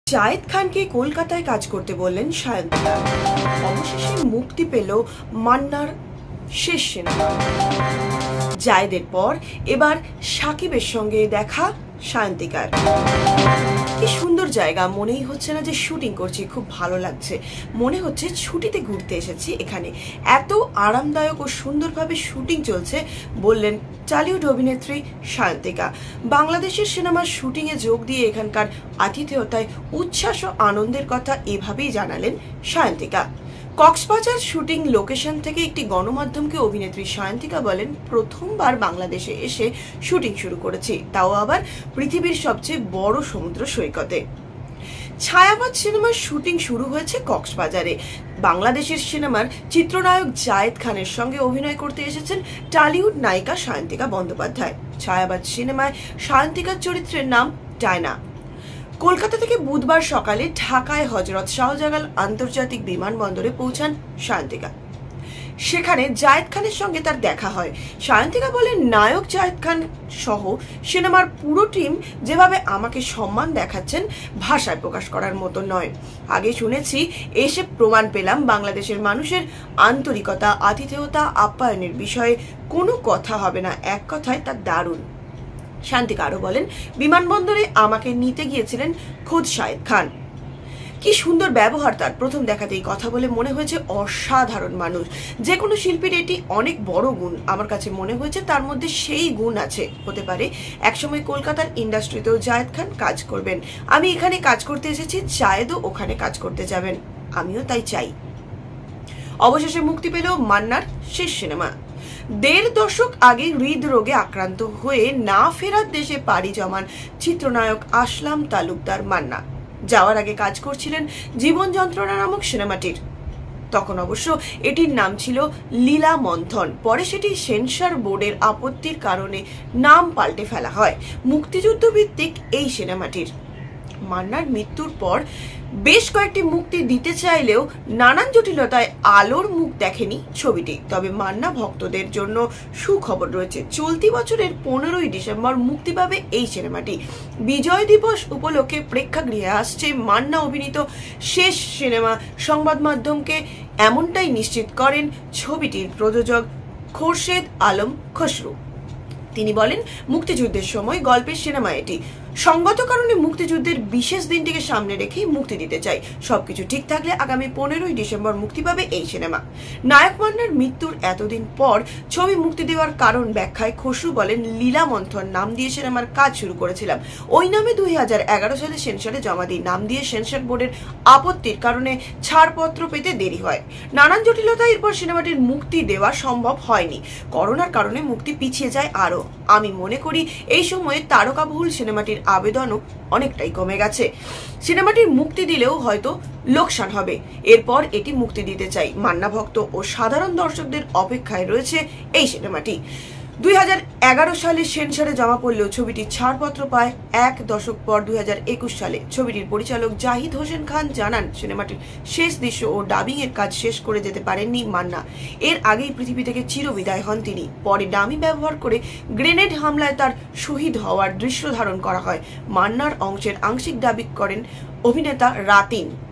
জায়েদ খানকে কলকাতায় কাজ করতে বললেন সায়ন্তিকা। অবশেষে মুক্তি পেল মান্নার শেষ সিনেমা। জায়েদের পর এবার সাকিবের সঙ্গে দেখা সায়ন্তিকার। কি সুন্দর জায়গা, মনেই হচ্ছে না যে শুটিং করছি, খুব ভালো লাগছে, মনে হচ্ছে ছুটিতে ঘুরতে এসেছি এখানে। এত আরামদায়ক ও সুন্দরভাবে শুটিং চলছে, বললেন টলিউড অভিনেত্রী সায়ন্তিকা। বাংলাদেশের সিনেমার শুটিংয়ে যোগ দিয়ে এখানকার আতিথেয়তায় উচ্ছ্বাস ও আনন্দের কথা এভাবেই জানালেন সায়ন্তিকা। কক্সবাজার শুটিং লোকেশন থেকে একটি গণমাধ্যমকে অভিনেত্রী সায়ন্তিকা বলেন, প্রথমবার বাংলাদেশে এসে শুটিং শুরু করেছি, তাও আবার পৃথিবীর সবচেয়ে বড় সমুদ্র সৈকতে। ছায়াবাদ সিনেমার শুটিং শুরু হয়েছে কক্সবাজারে। বাংলাদেশের সিনেমার চিত্রনায়ক জায়েদ খানের সঙ্গে অভিনয় করতে এসেছেন টলিউড নায়িকা সায়ন্তিকা বন্দ্যোপাধ্যায়। ছায়াবাদ সিনেমায় সায়ন্তিকার চরিত্রের নাম ডায়না। কলকাতা থেকে বুধবার সকালে ঢাকায় হযরত শাহজালাল আন্তর্জাতিক বিমানবন্দরে পৌঁছান সায়ন্তিকা। সেখানে জায়েদ খানের সঙ্গে তার দেখা হয়। সায়ন্তিকা বলেন, নায়ক জায়েদ খান সহ সিনেমার পুরো টিম যেভাবে আমাকে সম্মান দেখাচ্ছেন, ভাষায় প্রকাশ করার মতো নয়। আগে শুনেছি, এসে প্রমাণ পেলাম বাংলাদেশের মানুষের আন্তরিকতা, আতিথেয়তা, আপ্যায়নের বিষয়ে কোনো কথা হবে না, এক কথায় তা দারুণ। সায়ন্তিকা আরো বলেন, বিমানবন্দরে আমাকে নিতে গিয়েছিলেন খোদ শাহেদ খান। কি সুন্দর ব্যবহার তার, প্রথম দেখাতেই কথা বলে মনে হয়েছে অসাধারণ মানুষ। যে কোনো শিল্পীর এটি অনেক বড় গুণ, আমার কাছে মনে হয়েছে তার মধ্যে সেই গুণ আছে। হতে পারে একসময় কলকাতার ইন্ডাস্ট্রিতেও জায়েদ খান কাজ করবেন। আমি এখানে কাজ করতে এসেছি, জায়েদও ওখানে কাজ করতে যাবেন, আমিও তাই চাই। অবশেষে মুক্তি পেল মান্নার শেষ সিনেমা। ১.৫ দশক আগে হৃদরোগে আক্রান্ত হয়ে না ফেরার দেশে পাড়ি জমান চিত্রনায়ক আসলাম তালুকদার মান্না যাওয়ার আগে কাজ করছিলেন জীবন যন্ত্রণা নামক সিনেমাটির। তখন অবশ্য এটির নাম ছিল লীলা মন্থন। পরে সেটি সেন্সর বোর্ডের আপত্তির কারণে নাম পাল্টে ফেলা হয়। মুক্তিযুদ্ধ ভিত্তিক এই সিনেমাটির। মান্নার মৃত্যুর পর বেশ কয়েকটি মুক্তি দিতে চাইলেও নানান জটিলতায় আলোর মুখ দেখেনি ছবিটি। তবে মান্না ভক্তদের জন্য সুখবর রয়েছে, চলতি বছরের 15ই ডিসেম্বর মুক্তি পাবে এই সিনেমাটি। বিজয় দিবস উপলক্ষে প্রেক্ষাগৃহে আসছে মান্না অভিনীত শেষ সিনেমা। সংবাদ মাধ্যমকে এমনটাই নিশ্চিত করেন ছবিটির প্রযোজক খোরশেদ আলম খসরু। তিনি বলেন, মুক্তিযুদ্ধের সময় গল্পের সিনেমা এটি। সঙ্গত কারণে মুক্তিযুদ্ধের বিশেষ দিনটিকে সামনে রেখেই মুক্তি দিতে চাই। সবকিছু ঠিক থাকলে আগামী 15ই ডিসেম্বর মুক্তি পাবে এই সিনেমা। নায়ক মান্নার মৃত্যুর এতদিন পর ছবি মুক্তি দেওয়ার কারণ ব্যাখ্যায় খসরু বলেন, লীলা মন্থন নাম দিয়ে সিনেমার কাজ শুরু করেছিলাম। ওই নামে 2011 সালে সেন্সরে জমা দিই। নাম দিয়ে সেন্সর বোর্ডের আপত্তির কারণে ছাড়পত্র পেতে দেরি হয়। নানান জটিলতায় এরপর সিনেমাটির মুক্তি দেওয়া সম্ভব হয়নি। করোনার কারণে মুক্তি পিছিয়ে যায় আরো। আমি মনে করি এই সময়ে তারকাবহুল সিনেমাটির আবেদনও অনেকটাই কমে গেছে। সিনেমাটির মুক্তি দিলেও হয়তো লোকসান হবে। এরপর এটি মুক্তি দিতে চাই। মান্না ভক্ত ও সাধারণ দর্শকদের অপেক্ষায় রয়েছে এই সিনেমাটি। 2011 সালে সেন্সরে জমা পড়লেও ছবিটি ছাড়পত্র পায় 1 দশক পর 2021 সালে। ছবিটির পরিচালক জাহিদ হোসেন খান জানান, সিনেমাটির শেষ দৃশ্য ও ডাবিং এর কাজ শেষ করে যেতে পারেননি মান্না। এর আগেই পৃথিবী থেকে চিরবিদায় হন তিনি। পরে ডামি ব্যবহার করে গ্রেনেড হামলায় তার শহীদ হওয়ার দৃশ্য ধারণ করা হয়। মান্নার অংশের আংশিক ডাবিং করেন অভিনেতা রাতিন।